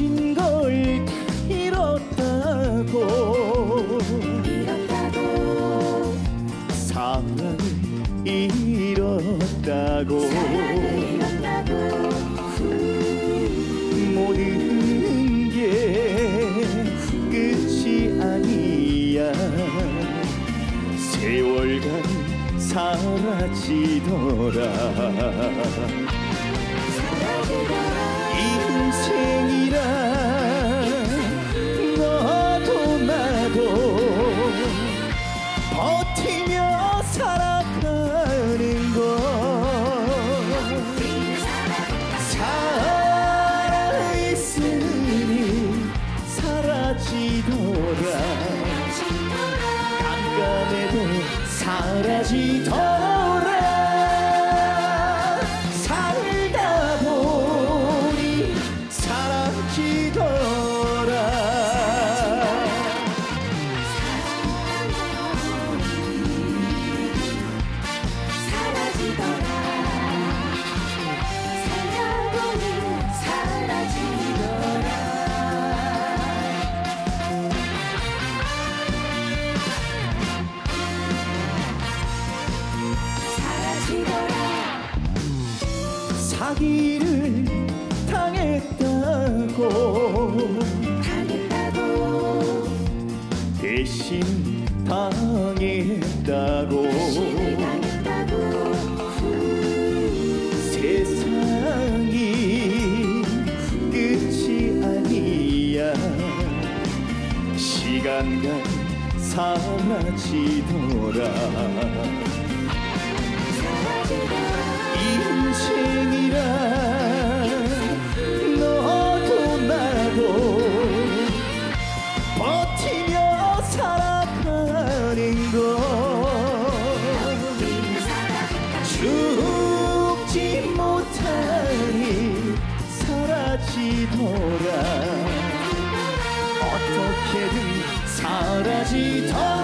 가진 걸 잃었다고 사랑을 잃었다고 모든 게 끝이 아니야. 세월간 사라지더라. 인생이란 너도 나도 버티며 살아가는 것. 살아있으니 사라지더라. 깜깜해도 사라지더라. 살다 보니 사라지더라. 사기를 당했다고 배신 당했다고 세상이 끝이 아니야. 시간과 사라지더라. 인생이란 너도 나도 버티며 살아가는 것. 죽지 못하니 사라지더라. 어떻게든 사라지더라.